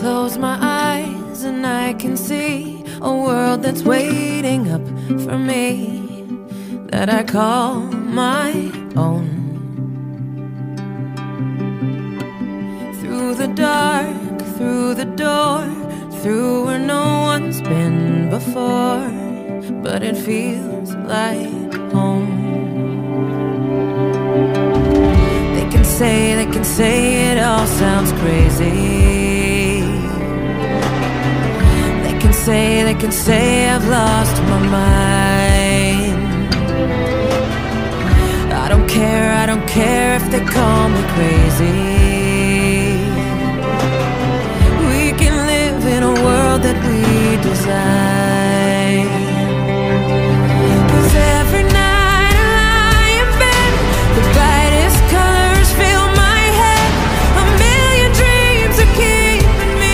close my eyes and I can see a world that's waiting up for me, that I call my own. Through the dark, through the door, through where no one's been before, but it feels like home. They can say it all sounds crazy. They can say I've lost my mind. I don't care if they call me crazy. We can live in a world that we design. 'Cause every night I lie in bed, the brightest colors fill my head. A million dreams are keeping me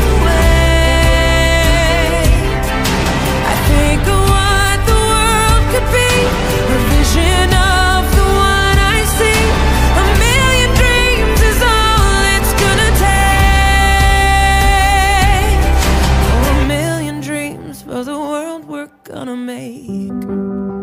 awake. I think of what the world could be, a vision of the one I see. A million dreams is all it's gonna take. Oh, a million dreams for the world we're gonna make.